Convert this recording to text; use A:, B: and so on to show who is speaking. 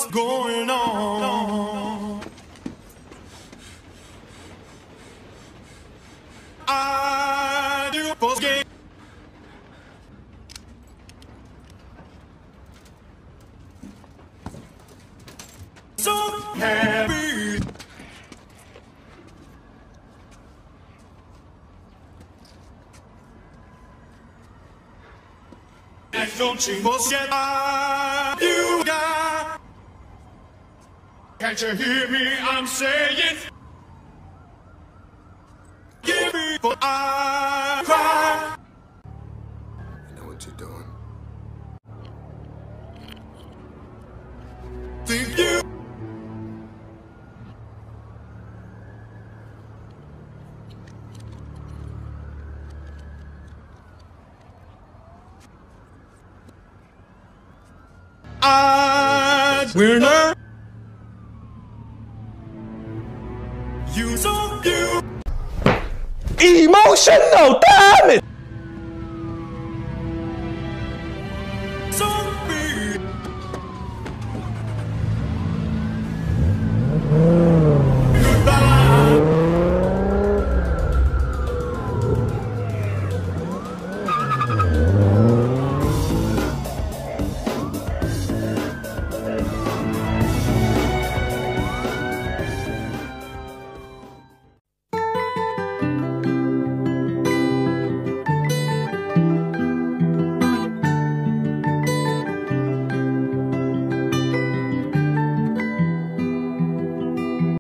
A: going on. I do post game. So happy. And don't you forget you got. Can't you hear me? I'm saying. Give me for I cry.
B: You know what you're doing.
A: Think you. Winner. You so you.
C: Emotional, damn it!